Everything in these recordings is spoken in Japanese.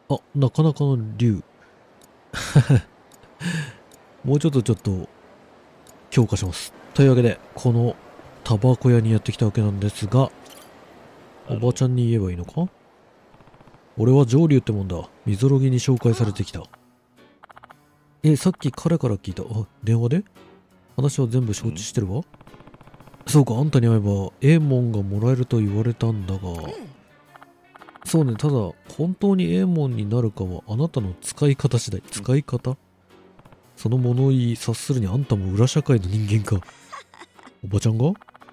あ、なかなかの竜。もうちょっと強化します。というわけで、このタバコ屋にやってきたわけなんですが、おばちゃんに言えばいいのか？俺は上流ってもんだ。みぞろぎに紹介されてきた。さっき彼から聞いた。あ、電話で？話は全部承知してるわ。そうか、あんたに会えば、ええもんがもらえると言われたんだが。そうね、ただ、本当にええもんになるかは、あなたの使い方次第。使い方？その物言い、察するにあんたも裏社会の人間か。おばちゃんが？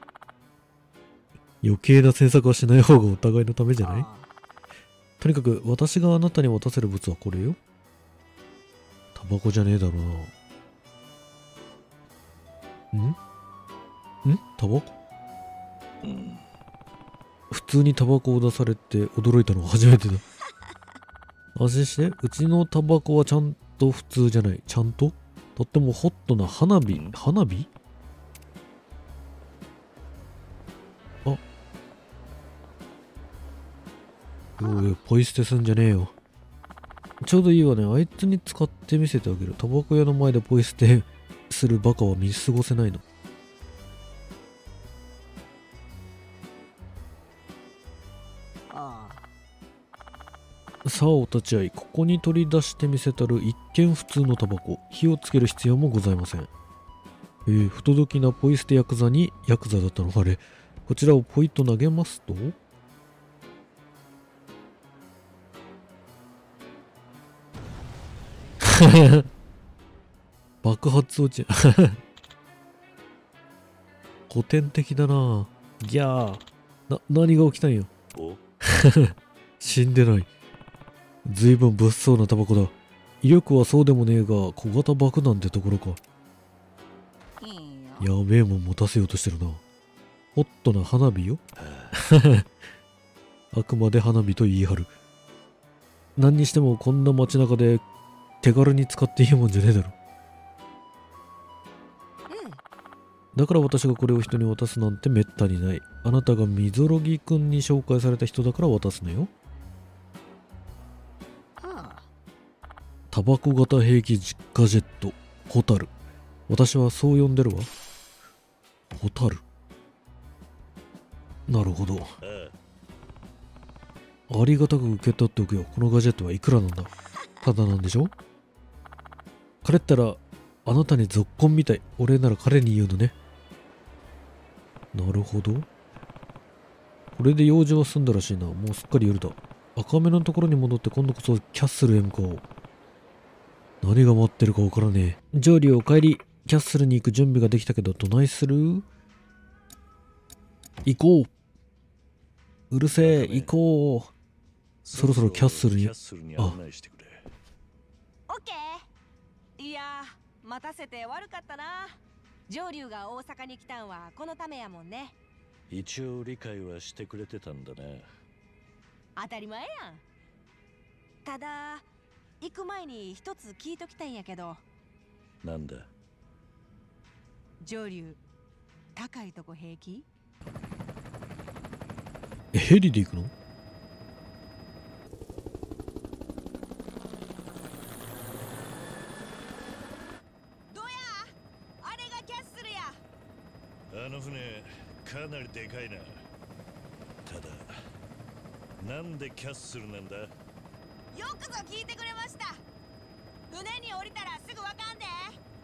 余計な詮索はしない方がお互いのためじゃない？とにかく、私があなたに渡せる物はこれよ。タバコじゃねえだろうな。タバコ？普通にタバコを出されて驚いたのは初めてだ。安心して、うちのタバコはちゃんと普通じゃない。ちゃんととってもホットな花火。花火？あ。おい、ポイ捨てすんじゃねえよ。ちょうどいいわね。あいつに使ってみせてあげる。タバコ屋の前でポイ捨てするバカは見過ごせないの。さあお立ち会い。ここに取り出してみせたる一見普通のタバコ。火をつける必要もございません。不届きなポイ捨てヤクザにヤクザだったのあれ。こちらをポイと投げますと爆発落ち。古典的だな。ギャー。何が起きたんよ。死んでない。ずいぶん物騒なタバコだ。威力はそうでもねえが、小型爆弾ってところか。やべえもん持たせようとしてるな。ホットな花火よ。あくまで花火と言い張る。何にしてもこんな街中で手軽に使っていいもんじゃねえだろ。だから私がこれを人に渡すなんてめったにない。あなたがみぞろぎくんに紹介された人だから渡すのよ。タバコ型兵器実家ジェット、ホタル。私はそう呼んでるわ。ホタル。なるほど。ありがたく受け取っておくよ。このガジェットはいくらなんだ？ただなんでしょ？彼ったら、あなたにぞっこんみたい。お礼なら彼に言うのね。なるほど。これで用事は済んだらしいな。もうすっかり夜だ。赤目のところに戻って今度こそキャッスルへ向かおう。何が待ってるかわからねえ。ジョーリーお帰り。キャッスルに行く準備ができたけど、どないする？行こう。うるせえ、行こう。そろそろキャッスルに。 オッケー。いやー、待たせて悪かったな。上流が大阪に来たんはこのためやもんね。 一応理解はしてくれてたんだな。 当たり前やん。ただ行く前に一つ聞いときたいんやけど。 なんだ？ 上流高いとこ平気？ ヘリで行くの？ どや？あれがキャッスルや。 あの船かなりでかいな。ただなんでキャッスルなんだ？ よくぞ聞いてくれました。船に降りたらすぐわかんで。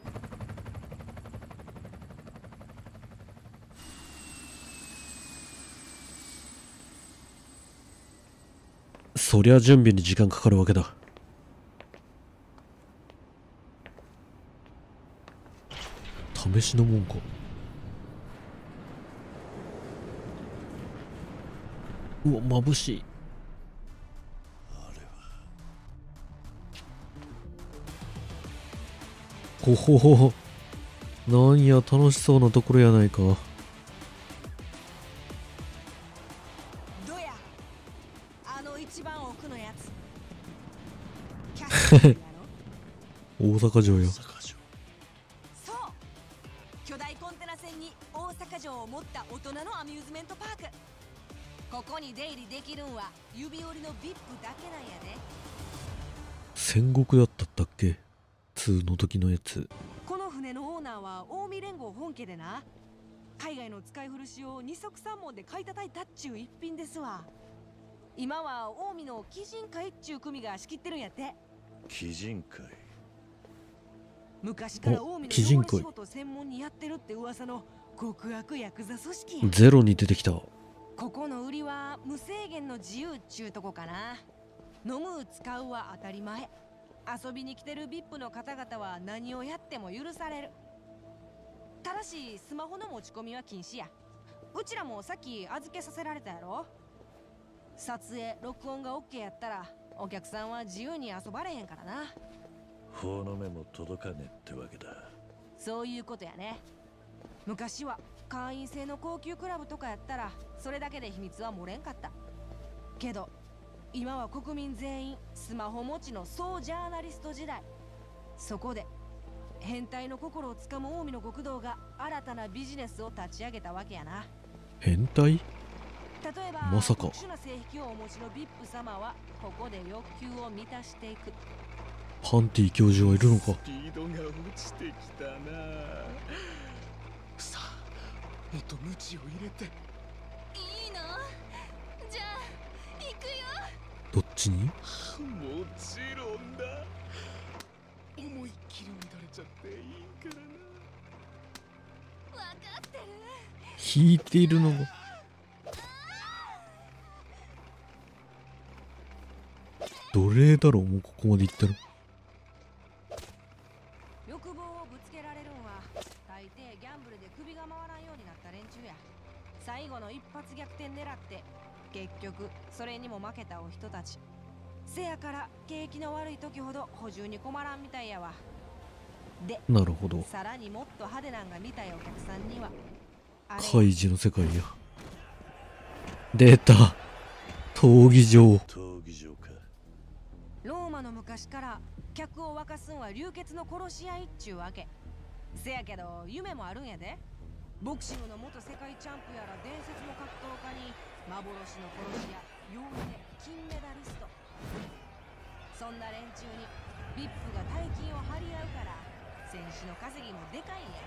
そりゃ準備に時間かかるわけだ。試しのもんか。うわ、眩しい。ほほほほ。なんや楽しそうなところやないか。 どや？あの一番奥のやつ。キャッスルやろ？ 大阪城よ。 そう。巨大コンテナ船に大阪城を持った大人のアミューズメントパーク。ここに出入りできるんは指折りの VIP だけなんやで。 戦国だったったっけ、2の時のやつ。 この船のオーナーは近江連合本家でな、海外の使い古しを二足三門で買い叩いたっちゅう一品ですわ。今は近江の鬼人会っちゅう組が仕切ってるんやって。 鬼人会。 昔から近江の鬼人会汚れ仕事を専門にやってるって噂の極悪ヤクザ組織や。 ゼロに出てきた。 ここの売りは無制限の自由っちゅうとこかな。飲む使うは当たり前。遊びに来てる VIP の方々は何をやっても許される。ただしスマホの持ち込みは禁止や。うちらもさっき預けさせられたやろ。撮影録音が OK やったらお客さんは自由に遊ばれへんからな。 法の目も届かねえってわけだ。 そういうことやね。昔は会員制の高級クラブとかやったらそれだけで秘密は漏れんかった。けど今は国民全員スマホ持ちの総ジャーナリスト時代。そこで変態の心をつかむ近江の極道が新たなビジネスを立ち上げたわけやな。 変態？ 例えばまさか特殊な性癖をお持ちの VIP 様はここで欲求を満たしていく。 ハンティ教授はいるのか。 スピードが落ちてきたな。さあ、もっとムチを入れて。 いいの？じゃあ行くよ。 どっちに？ もちろんだ。思いっきり乱れちゃっていいからな。 わかってる。 引いているのが。奴隷だろ、もうここまで行ったら。 欲望をぶつけられるんは大抵ギャンブルで首が回らんようになった連中や。最後の一発逆転狙って結局それにも負けたお人たち。せやから景気の悪い時ほど補充に困らんみたいやわ。でなるほど。 さらにもっと派手なんが見たいお客さんにはあれカイジの世界や。出た。闘技場。 闘技場か。 ローマの昔から客を沸かすんは流血の殺し合いっちゅうわけ。せやけど夢もあるんやで。ボクシングの元世界チャンプやら伝説の格闘家に幻の殺し屋、妖精、金メダリスト。そんな連中に VIP が大金を張り合うから選手の稼ぎもでかいんや。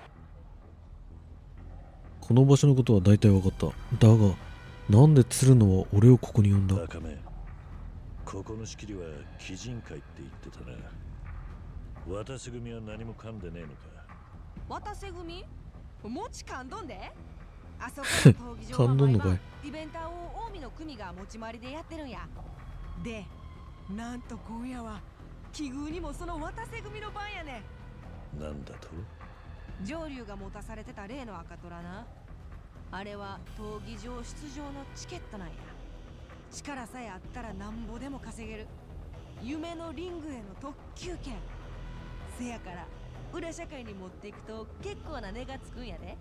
この場所のことは大体分かった。だが、なんで鶴野は俺をここに呼んだ？ 赤目、ここの仕切りは鬼人会って言ってたな。渡瀬組は何も噛んでねえのか。 渡瀬組持ち噛んどんで。あそこの闘技場噛んどんのかい。 は毎晩イベンターを近江の組が持ち回りでやってるんや。でなんと今夜は奇遇にもその渡瀬組の番やね。 なんだと？ 上流が持たされてた例の赤虎な。あれは闘技場出場のチケットなんや。力さえあったらなんぼでも稼げる夢のリングへの特急券。せやから裏社会に持っていくと結構な値がつくんやで。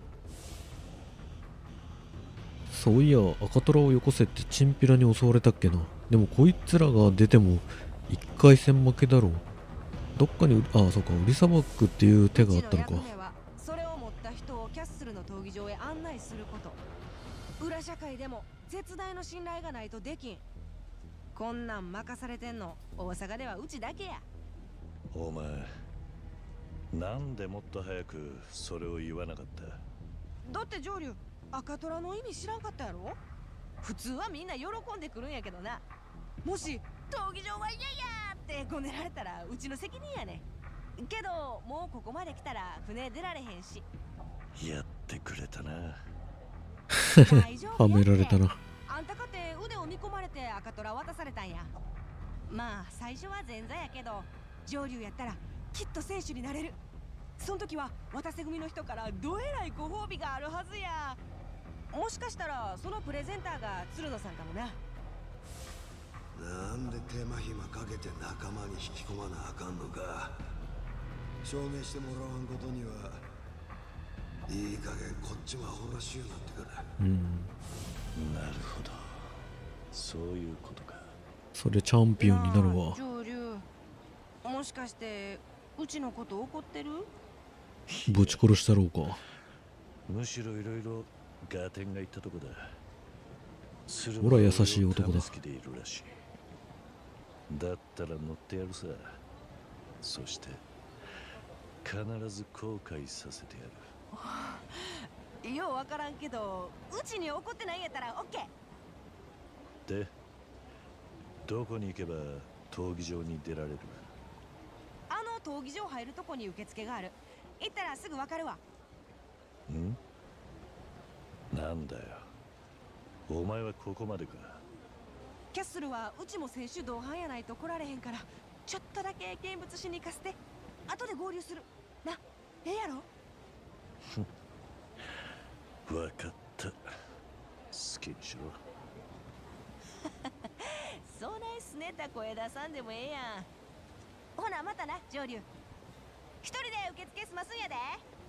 そういや、赤虎をよこせってチンピラに襲われたっけな。でもこいつらが出ても1回戦負けだろう。どっかに、ああ、そうか、売りさばくっていう手があったのか。 うちの役目はそれを持った人をキャッスルの闘技場へ案内すること。裏社会でも絶大の信頼がないとできん。こんなん任されてんの大阪ではうちだけや。 お前、なんでもっと早くそれを言わなかった？ だって上流赤虎の意味知らんかったやろ。普通はみんな喜んでくるんやけどな。もし闘技場は嫌やってごねられたらうちの責任やね。けどもうここまで来たら船出られへんし。 やってくれたな。 大丈夫はやってめられたな。 あんたかて腕を見込まれて赤虎渡されたんや。まあ最初は前座やけど上流やったらきっと選手になれる。そん時は渡瀬組の人からどえらいご褒美があるはずや。もしかしたらそのプレゼンターが鶴野さんかもな。 なんで手間暇かけて仲間に引き込まなあかんのか。証明してもらわんことにはいい加減こっちもアホらしゅうなってから。 うん。 なるほど、そういうことか。 それチャンピオンになるなあわ。 上流もしかしてうちのこと怒ってる？ ぶち殺したろうか。 むしろいろいろガーテンが言ったとこだ。 ほら優しい男だ好きでいるらしい。 だったら乗ってやるさ。そして必ず後悔させてやる。 ようわからんけど、うちに怒ってないんやったらオッケー。 で、どこに行けば闘技場に出られる？ あの闘技場入るとこに受付がある。行ったらすぐわかるわ。 ん？なんだよ、お前はここまでか。 キャッスルはうちも選手同伴やないと来られへんから、ちょっとだけ見物しに行かせて。後で合流するな。ええやろ？ わかった。好きにしろ。 そないすねた声出さんでもええやん。ほなまたな、上流。一人で受付済ますんやで。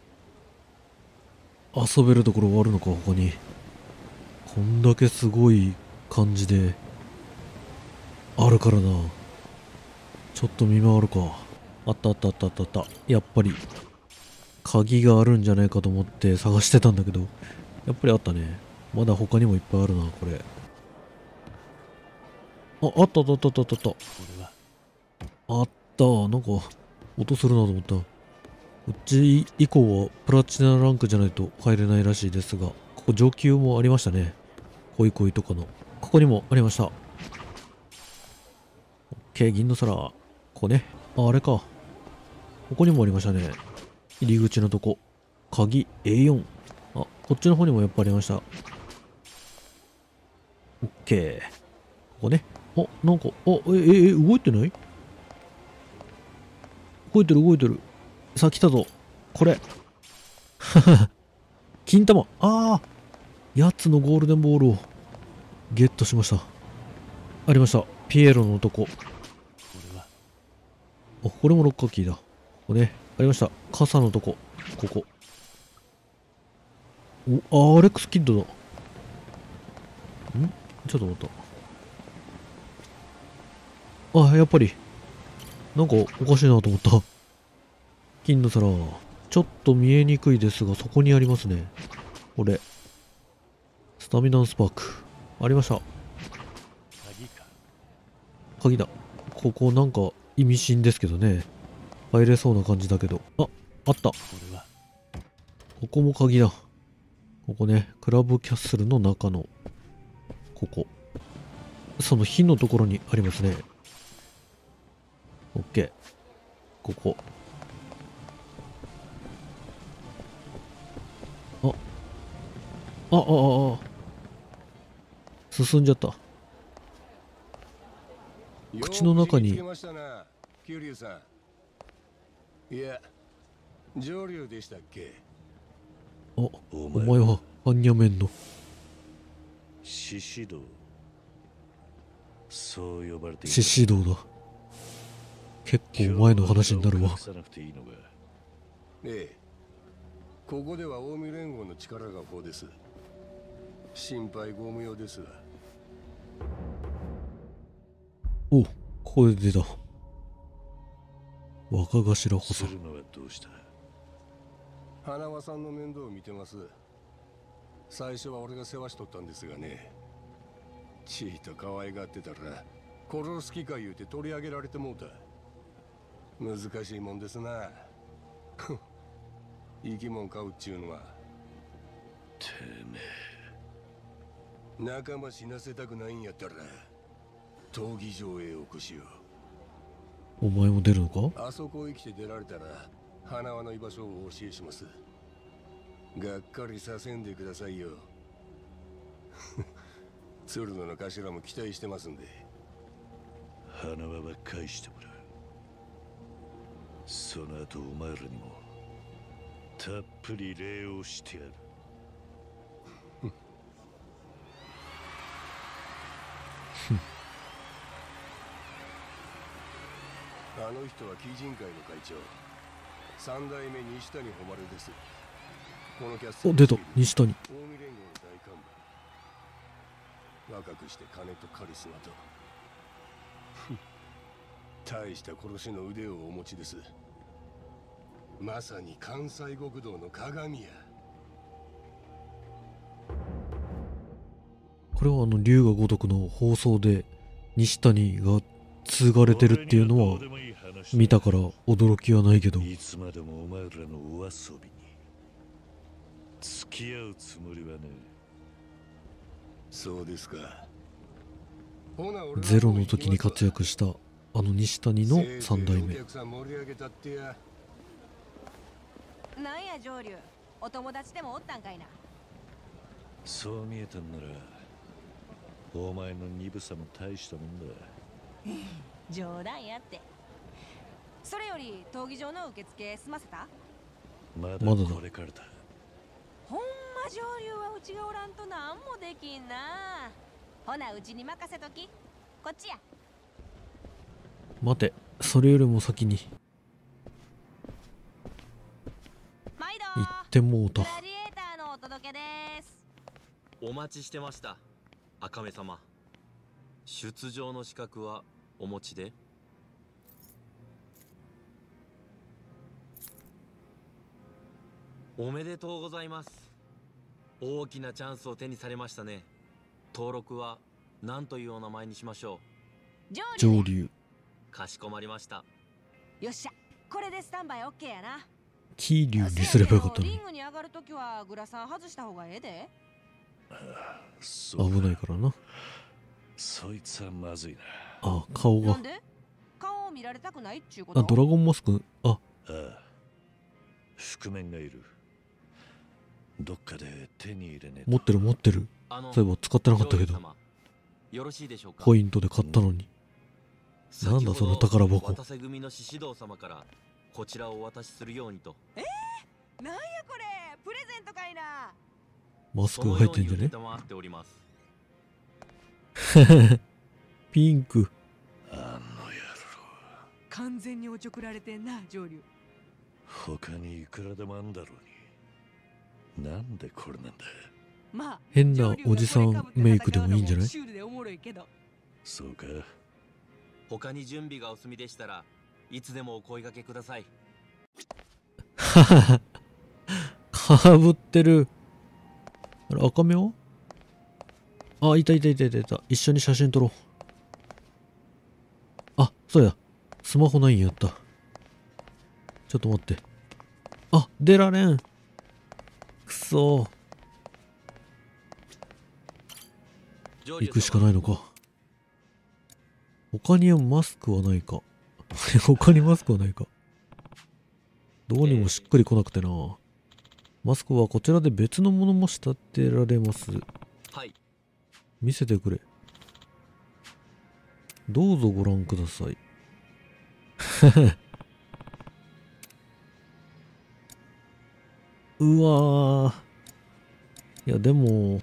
遊べるところはあるのか、他に。こんだけすごい感じであるからな。ちょっと見回るか。あったあったあったあったあった。やっぱり鍵があるんじゃないかと思って探してたんだけど、やっぱりあったね。まだ他にもいっぱいあるな、これ。あったあったあったあったあった。あった。なんか音するなと思った。うち以降はプラチナランクじゃないと入れないらしいですが、ここ上級もありましたね。恋恋とかの。ここにもありました。OK、銀の皿。ここね。あれか。ここにもありましたね。入り口のとこ。鍵 A4。あ、こっちの方にもやっぱありました。OK。ここね。あ、なんか、動いてない？動いてる動いてる。さあ来たぞ。これ。金玉。ああ。やつのゴールデンボールをゲットしました。ありました。ピエロの男。あ、これもロッカーキーだ。ここね。ありました。傘のとこ。ここ。お、アレックスキッドだ。ん？ちょっと待った。あ、やっぱり。なんかおかしいなと思った。金の皿。ちょっと見えにくいですが、そこにありますね。これ。スタミナンスパーク。ありました。鍵だ。ここなんか意味深ですけどね。入れそうな感じだけど。あった。ここも鍵だ。ここね。クラブキャッスルの中の、ここ。その火のところにありますね。オッケー。ここ。進んじゃった。口の中に。 いや、上流でしたっけ？ あ、お前はアンニャメンの獅子堂。そう呼ばれている。 獅子堂だ。結構前の話になるわ。 ええ、ここでは近江連合の力が法です。心配ご無用ですわ。 お、ここで出た。若頭補佐。 するのはどうした？ 花輪さんの面倒を見てます。最初は俺が世話しとったんですがね。ちいと可愛がってたら殺す気か言うて取り上げられてもうた。難しいもんですな。生き物飼うっちゅうのは。 てめえ。仲間死なせたくないんやったら闘技場へ起こしよう。お前も出るのか？ あそこへ来て出られたら花輪の居場所をお教えします。がっかりさせんでくださいよ。鶴野の頭も期待してますんで。 花輪は返してもらう。その後お前らにもたっぷり礼をしてやる。 あの人は鬼人会の会長、三代目西谷誉です。このキャストお、出た、西谷。 近江連合の大幹部。若くして金とカリスマと大した殺しの腕をお持ちです。まさに関西極道の鏡や。 これは龍が如くの放送で西谷が継がれてるっていうのは見たから驚きはないけど、 いつまでもお前らのお遊びに付き合うつもりはね。 そうですか。 ゼロの時に活躍したあの西谷の3代目。 なんや上流、お友達でもおったんかいな。 そう見えたんならお前の鈍さも大したもんだ。 冗談やって。それより闘技場の受付済ませた？ まだまだだこれからだ。 ほんま上流はうちがおらんとなんもできんな。ほなうちに任せとき。こっちや。 待て、それよりも先に毎度行ってもうた。 グラディエーターのお届けです。 お待ちしてました、赤目様。出場の資格はお持ちで？おめでとうございます。大きなチャンスを手にされましたね。登録は何というお名前にしましょ上流。 う？かしこまりました。 よっしゃ、これでスタンバイオッケーやな。 キーリュウにすればよかったのに。 リングに上がるときはグラサン外した方がええで。 そう危ないからな。 そいつはまずいな。 あ、顔がなん。で顔を見られたくないっちゅうこと？ あ、ドラゴンマスク。あ、 ああ、覆面がいる。どっかで手に入れねえと。 持ってる持ってる。そういえば使ってなかったけど、 よろしいでしょうか？ ポイントで買ったのに。なんだその宝箱。 渡瀬組の獅子堂様からこちらをお渡しするようにと。 なんやこれ、プレゼントかいな。 マスクが入ってんじゃね？ っております。 ピンク。 あの野郎。 完全におちょくられてんな、上流。 他にいくらでもあんだろうに。なんでこれなんだ。 まあ、 変なおじさんメイクでもいいんじゃない？ シュールでおもろいけど。 そうか。 他に準備がお済みでしたらいつでもお声掛けください。 かぶってる。あれ、赤目は？あ、いたいたいたいたいた。一緒に写真撮ろう。あ、そうや。スマホないんやった。ちょっと待って。あ、出られん。くそー。行くしかないのか。他にマスクはないか。他にマスクはないか。どうにもしっくりこなくてな。マスクはこちらで別のものも仕立てられます。 はい。 見せてくれ。どうぞご覧ください。うわー。いやでも、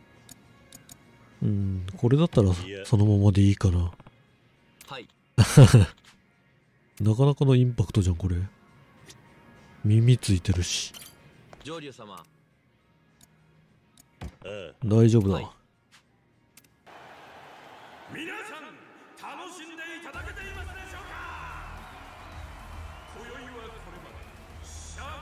これだったらそのままでいいかな。 はい。 なかなかのインパクトじゃんこれ。耳ついてるし。 上流様。 ああ、 大丈夫だ。 はい。 皆さん楽しんでいただけていますでしょうか。今宵はこれまで死者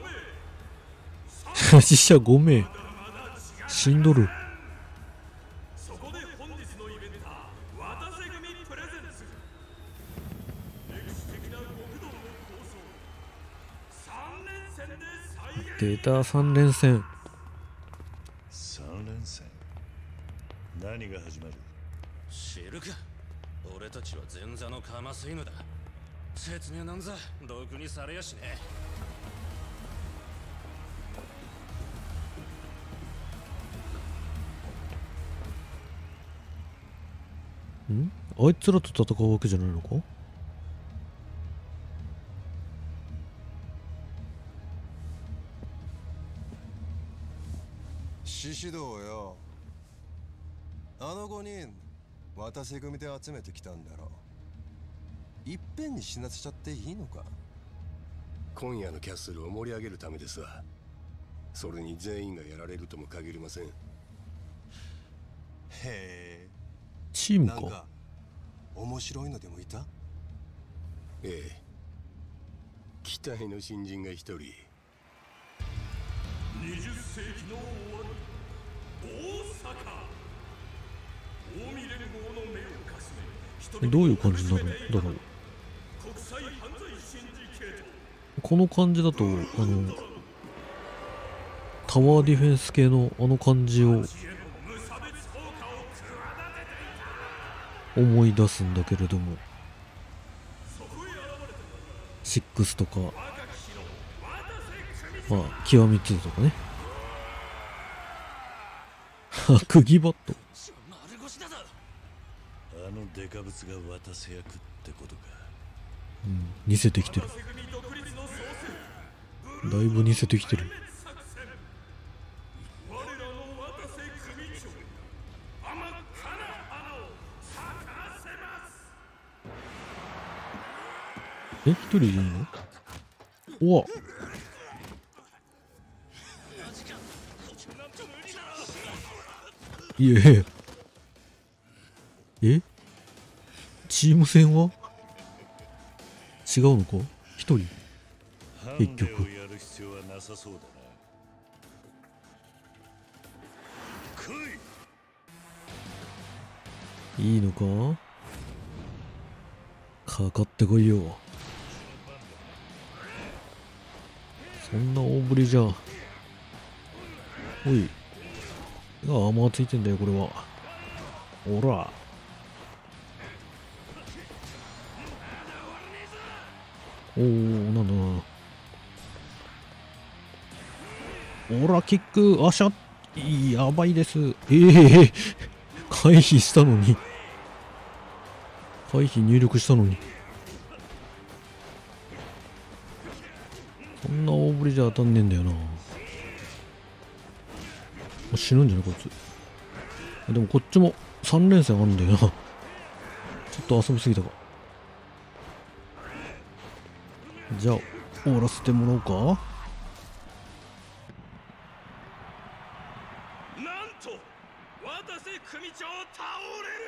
5名、 死者5名。 まだまだ違う。 死んどる。 そこで本日のイベンター渡瀬組プレゼンツ、歴史的な極道の構想3連戦で再現。 出た3連戦。 3連戦。何が始まる？ 知るか。俺たちは前座のカマス犬だ。説明なんざろくにされやしねえ。 あいつらと戦うわけじゃないのか？ 獅子堂よ。あの5人渡瀬組で集めてきたんだろう。いっぺんに死なせちゃっていいのか？ 今夜のキャッスルを盛り上げるためですわ。それに全員がやられるとも限りません。 へえ。 チームか。 なんか面白いのでもいた？ ええ、期待の新人が一人。 20世紀の終わり、大阪近江連合の目をかすめ人どういう感じになるんだろう。この感じだとタワーディフェンス系のあの感じを思い出すんだけれども、6とかまあ極み2とかね。釘バット。 あのデカブツが渡せ役ってことか。 似せてきてる。だいぶ似せてきてる。一人いるの？おわ。いえ。チーム戦は違うのか？一人結局。 ハンデをやる必要はなさそうだな。来い。 いいのか？かかってこいよ。そんな大振りじゃ。おい。アーマーついてんだよこれは。おら。おお、なんだな。おら、キック、あしゃ、やばいです。回避したのに。回避入力したのに。そんな大振りじゃ当たんねえんだよな。死ぬんじゃないこいつ。でもこっちも3連戦あるんだよな。ちょっと遊びすぎたか。じゃあ終わらせてもらおうか。 なんと渡瀬組長倒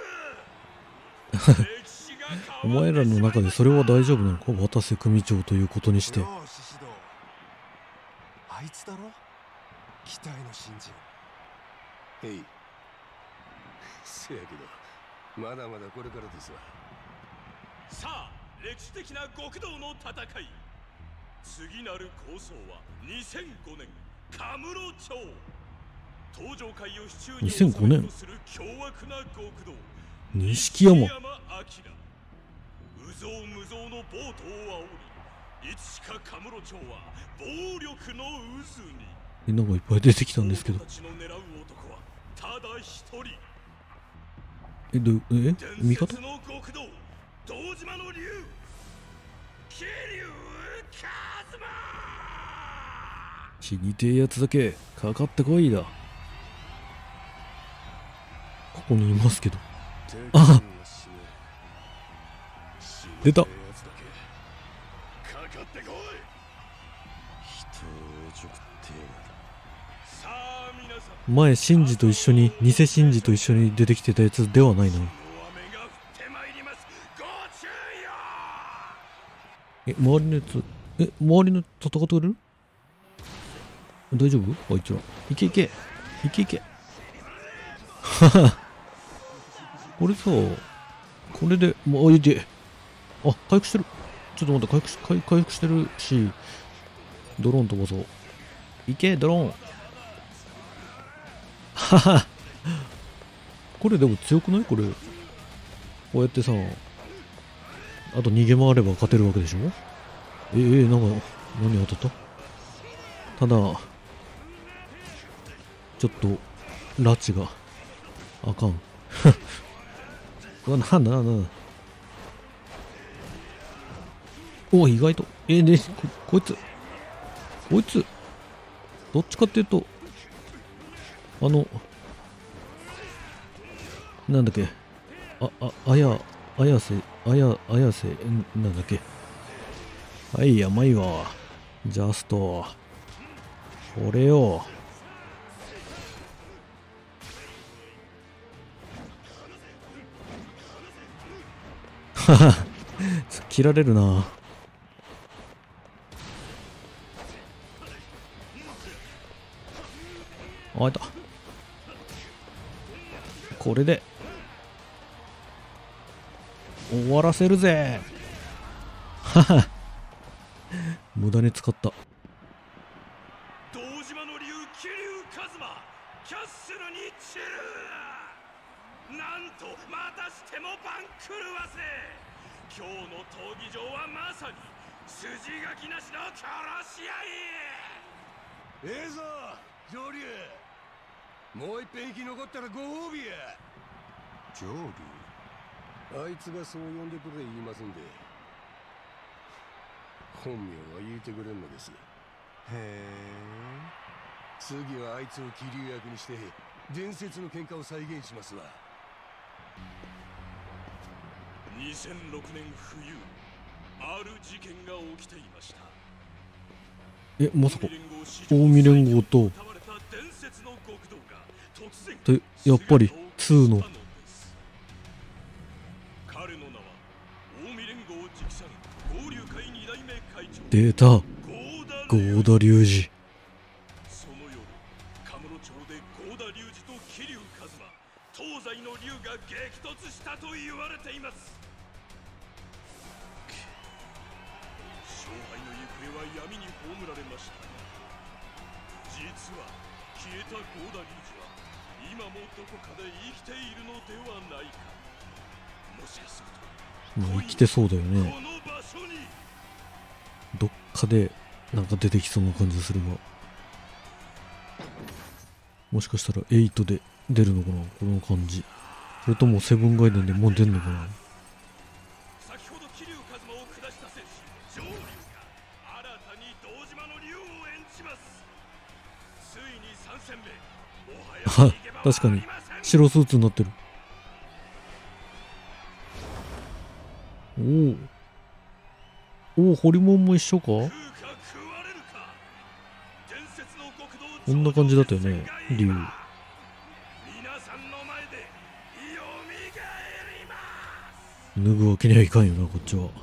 れる。 お前らの中でそれは大丈夫なのか？渡瀬組長ということにして。 あいつだろ、期待の新人。へい。せやけどまだまだこれからですわ。 さあ、歴史的な極道の戦い。次なる構想は2005年カムロ町。東上海を手中に収めようとする凶悪な極道錦山。 うぞうむぞうの暴徒を煽り、いつしかカムロ町は暴力の渦に。 なんかいっぱい出てきたんですけど。 ただ一人。 味方？ 伝説の極道堂島の竜、桐生一馬。 死にてえやつだけかかってこいだ。ここにいますけど。あ、出た。前シンジと一緒に、偽シンジと一緒に出てきてたやつではないな。周りのやつ、周りの戦ってくれる？大丈夫？あいつら。いけいけいけいけ。はは。これさ、これで、もう、いて。あ、回復してる。ちょっと待って、回復してるし、ドローン飛ばそう。いけ、ドローン。はは。これでも強くない？これ。こうやってさ、あと逃げ回れば勝てるわけでしょ？なんか、何当たった？ただ、ちょっと、拉致が、あかん。うわ、なんだ。お、意外と。こいつ、どっちかっていうと、なんだっけ、綾瀬、なんだっけ。はい、甘いわ。ジャスト。これよ。はは、切られるな。あ、いた。 終わらせるぜ。はは無駄に使った。 堂島の竜桐生一馬キャッスルに散る。なんとまたしても番狂わせ。今日の闘技場はまさに筋書きなしの殺し合い。 ええぞ上流、もう一遍生き残ったらご褒美や。 上流。 あいつがそう呼んでくれ言いますんで、本名は言うてくれんのです。へえ。次はあいつを桐生役にして伝説の喧嘩を再現しますわ。 2006年冬、ある事件が起きていました。 え、まさか近江連合とでやっぱり2の彼の名は近江連合直参合流会2代目会長出た合田隆二。 その夜、カムロ町で合田隆二と桐生一馬、東西の竜が激突したと言われています。勝敗の行方は闇に葬られましたが、実は消えた合田隆二は今もどこかで生きているのではないか。もしかすると生きてそうだよね。 この場所にどっかでなんか出てきそうな感じするが、もしかしたら8で出るのかな、この感じ。それともセブンガイデンでもう出るのかな。 先ほど桐生一馬を下した戦士上流が新たに堂島の竜を演じます。ついに3戦目、もはやは逃げ場は確かにありません。 白スーツになってる。おお、ホリモンも一緒か。 食うか食われるか。伝説の極道こんな感じだったよね、竜。 皆さんの前で蘇ります。 脱ぐわけにはいかんよな、こっちは。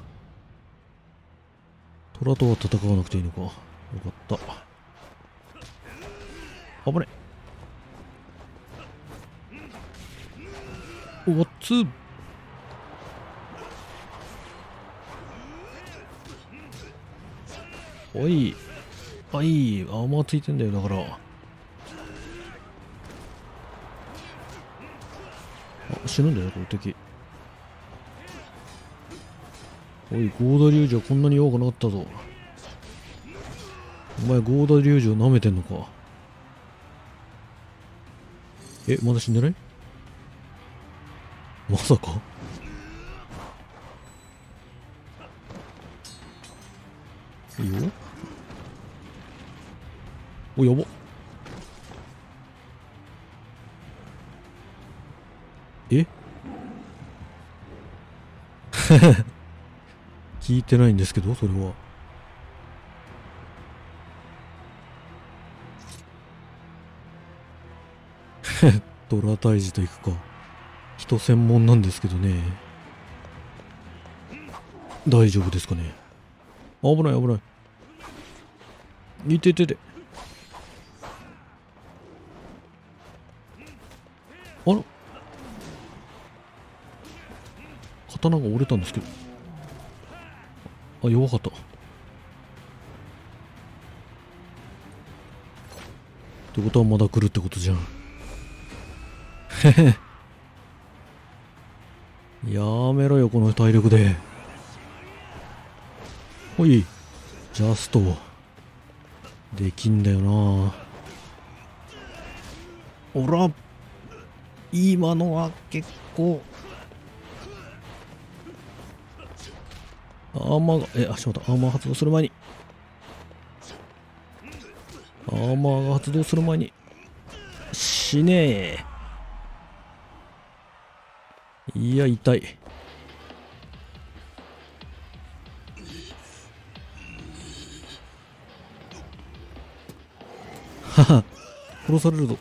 虎とは戦わなくていいのか。よかった。危ね。おっつ。おい。あ、いい。アーマーついてんだよ、だから。あ、死ぬんだよ、この敵。おい、合田隆二はこんなに弱くなかったぞ。お前、合田隆二を舐めてんのか。え、まだ死んでない？まさか？いいよ。お、やば。え聞いてないんですけど、それは。ドラ退治といくか。人専門なんですけどね。大丈夫ですかね。危ない危ない。いててて。あら、刀が折れたんですけど。あ、弱かった。ってことはまだ来るってことじゃん。へへ。やめろよ、この体力で。ほい。ジャスト。できんだよな。おら。今のは結構。アーマーが、あ、しまった。アーマー発動する前に。アーマーが発動する前に。死ねえ。いや、痛い。はは、殺されるぞ。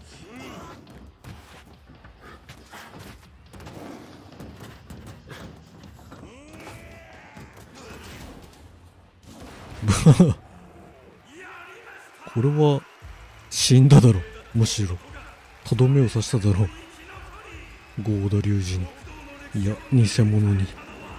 これは死んだだろ。むしろとどめを刺しただろう、合田隆二に。 いや、偽物に。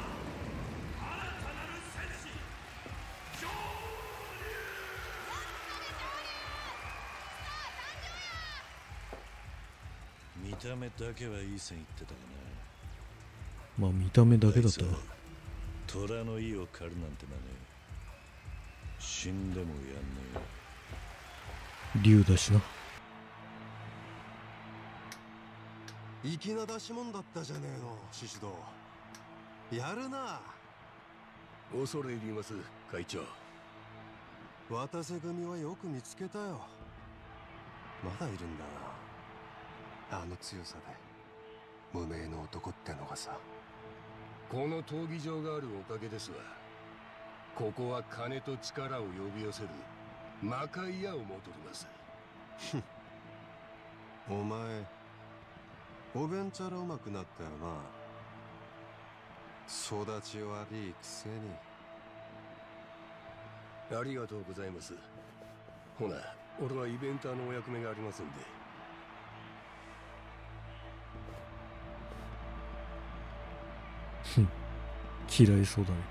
見た目だけはいい線いってたかまあ見た目だな。 けだったら。 虎の意を狩るなんてなね、死んでもやんねえよ。 竜だしな。 粋な出し物だったじゃねえの、獅子堂。やるな。 恐れ入ります、会長。 渡瀬組はよく見つけたよ。まだいるんだな、あの強さで。無名の男ってのがさ。 この闘技場があるおかげですわ。ここは金と力を呼び寄せる魔界屋をもとります。 お前おべんちゃらうまくなったよな。育ち悪いくせに。 ありがとうございます。ほな、俺はイベンターのお役目がありますんで。 嫌いそうだね。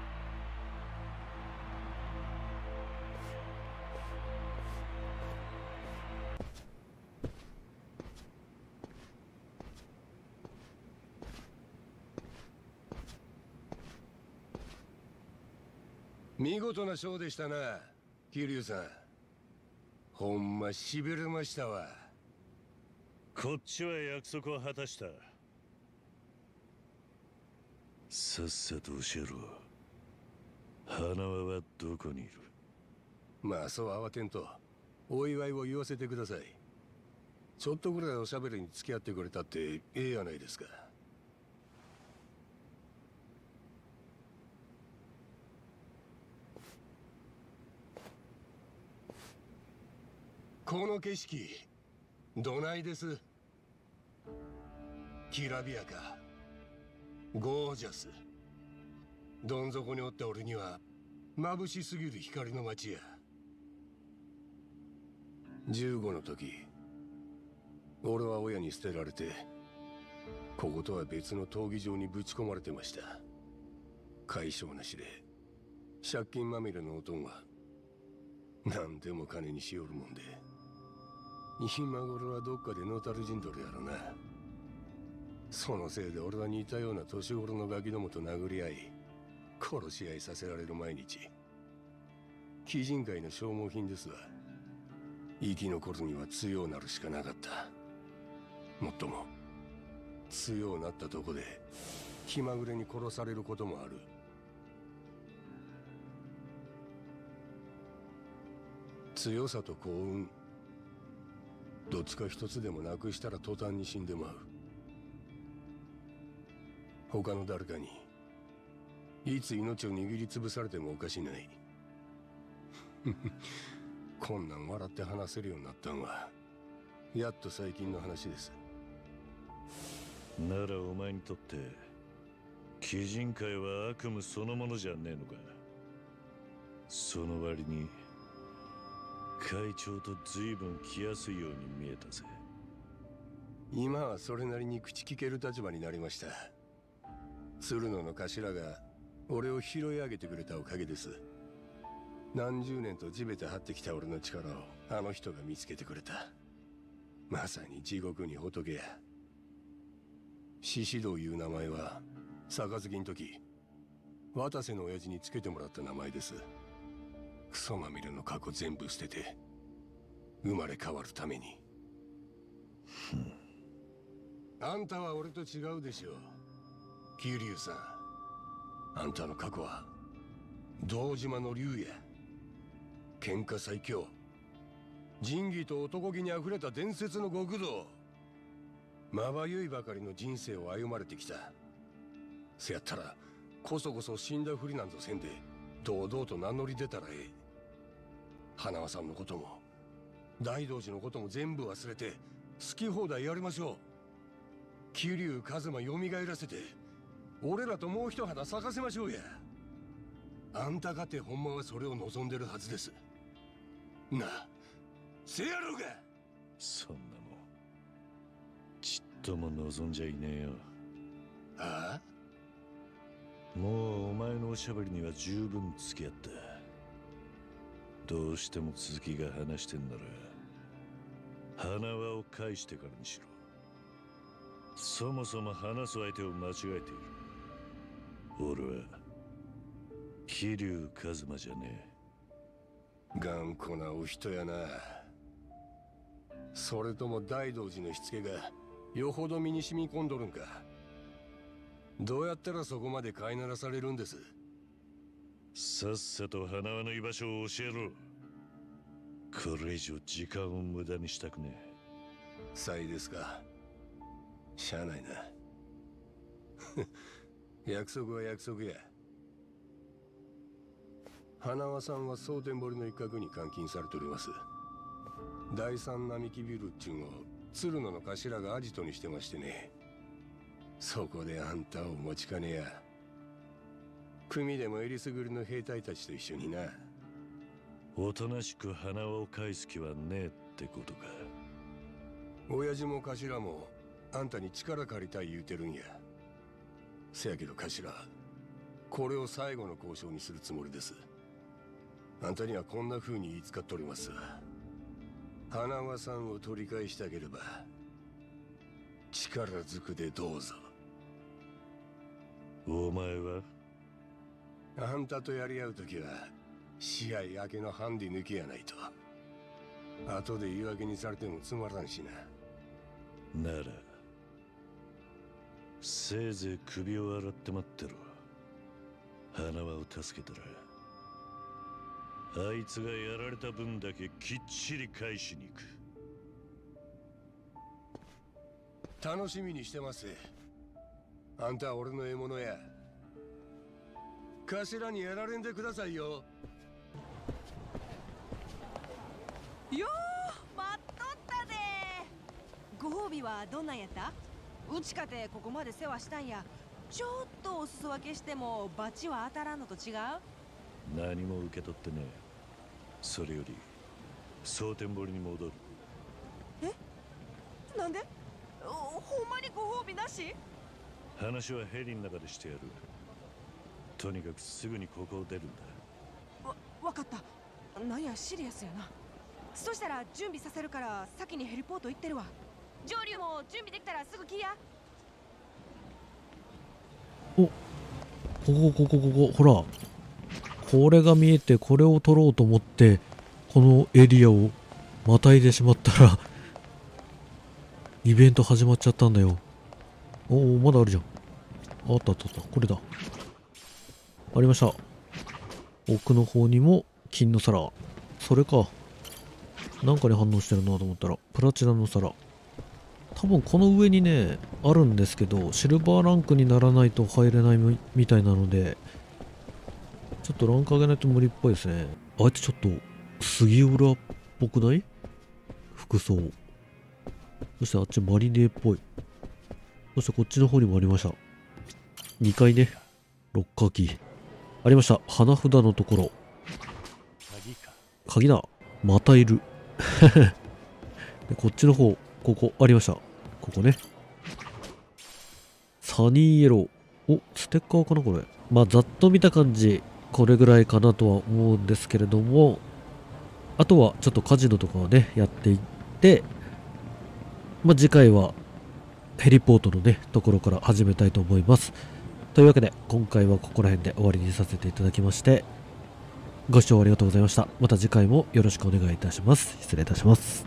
見事なショーでしたな、桐生さん。ほんましびれましたわ。 こっちは約束を果たした。さっさと教えろ。花輪はどこにいる？ まあそう慌てんとお祝いを言わせてください。ちょっとぐらいおしゃべりに付き合ってくれたってええやないですか。この景色どないです？きらびやか、ゴージャス。どん底におった俺には眩しすぎる光の街や。15の時、俺は親に捨てられて、こことは別の闘技場にぶち込まれてました。解消なしで借金まみれのおとんは何でも金にしよるもんで、今頃はどっかでのたれ死んどるやろな。そのせいで俺は似たような年頃のガキどもと殴り合い殺し合いさせられる毎日。鬼人界の消耗品ですわ。生き残るには強うなるしかなかった。もっとも強うなったとこで気まぐれに殺されることもある。強さと幸運、どっちか一つでもなくしたら途端に死んでまう。他の誰かにいつ命を握りつぶされてもおかしない。こんなん笑って話せるようになったんはやっと最近の話です。 ならお前にとって鬼人界は悪夢そのものじゃねえのか。その割に会長と随分来やすいように見えたぜ。 今はそれなりに口聞ける立場になりました。鶴野の頭が俺を拾い上げてくれたおかげです。何十年と地べた張ってきた俺の力をあの人が見つけてくれた。まさに地獄に仏や。獅子堂いう名前は杯の時渡瀬の親父につけてもらった名前です。クソまみれの過去全部捨てて生まれ変わるために。あんたは俺と違うでしょう、桐生さん。あんたの過去は堂島の竜や。喧嘩最強、仁義と男気にあふれた伝説の極道。まばゆいばかりの人生を歩まれてきた。せやったらこそこそ死んだふりなんぞせんで堂々と名乗り出たらええ。花輪さんのことも大道寺のことも全部忘れて好き放題やりましょう。桐生一馬よみがえらせて俺らともう一肌咲かせましょうや。あんたかてほんまはそれを望んでるはずです。なあ、せやろうが。 そんなもんちっとも望んじゃいねえよ。 あもうお前のおしゃべりには十分付き合った。どうしても続きが話してんなら花輪を返してからにしろ。そもそも話す相手を間違えている。俺は桐生一馬じゃねえ。頑固なお人やな。それとも大道寺のしつけがよほど身に染み込んどるんか。どうやったらそこまで飼いならされるんです？ さっさと花輪の居場所を教えろ。これ以上時間を無駄にしたくねえ。 さいですか。しゃあないな。約束は約束や。花輪さんは蒼天堀の一角に監禁されております。第三並木ビルっちゅうのを鶴野の頭がアジトにしてましてね。そこであんたを持ちかねや。組でもえりすぐりの兵隊たちと一緒にな。 おとなしく花輪を返す気はねえってことか。 親父も頭もあんたに力借りたい言うてるんや。せやけど頭、これを最後の交渉にするつもりです。あんたにはこんな風に言いつかっております。花輪さんを取り返したければ力ずくでどうぞ。 お前は？ あんたとやり合うときは試合明けのハンディ抜きやないと。後で言い訳にされてもつまらんしな。 ならせいぜい首を洗って待ってろ。花輪を助けたらあいつがやられた分だけきっちり返しに行く。 楽しみにしてます。あんたは俺の獲物や。頭にやられんでくださいよ。 よー、待っとったで。ご褒美はどんなんやった？うちかてここまで世話したんや。ちょっとお裾分けしてもバチは当たらんのと違う？ 何も受け取ってねえ。それより蒼天堀に戻る。 え？なんで？ほんまにご褒美なし？ 話はヘリの中でしてやる。とにかくすぐにここを出るんだ。 わかった。なんやシリアスやな。そしたら準備させるから先にヘリポート行ってるわ。上流も準備できたらすぐ来や。 お、ここほら、これが見えて、これを取ろうと思ってこのエリアをまたいでしまったらイベント始まっちゃったんだよ。おお、まだあるじゃん。あった、これだ。ありました。奥の方にも金の皿。それか。なんかに反応してるなと思ったらプラチナの皿。多分この上にねあるんですけど、シルバーランクにならないと入れないみたいなので、ちょっとランク上げないと無理っぽいですね。あいつちょっと杉浦っぽくない？服装。そしてあっちマリネっぽい。そしてこっちの方にもありました。2階ね。ロッカーキーありました。花札のところ。鍵だ。またいる。でこっちの方、ここありました。ここね。サニーイエロー。お、ステッカーかなこれ。まあざっと見た感じこれぐらいかなとは思うんですけれども、あとはちょっとカジノとかはねやっていって、まあ次回はヘリポートのねところから始めたいと思います。というわけで今回はここら辺で終わりにさせていただきまして、ご視聴ありがとうございました。また次回もよろしくお願いいたします。失礼いたします。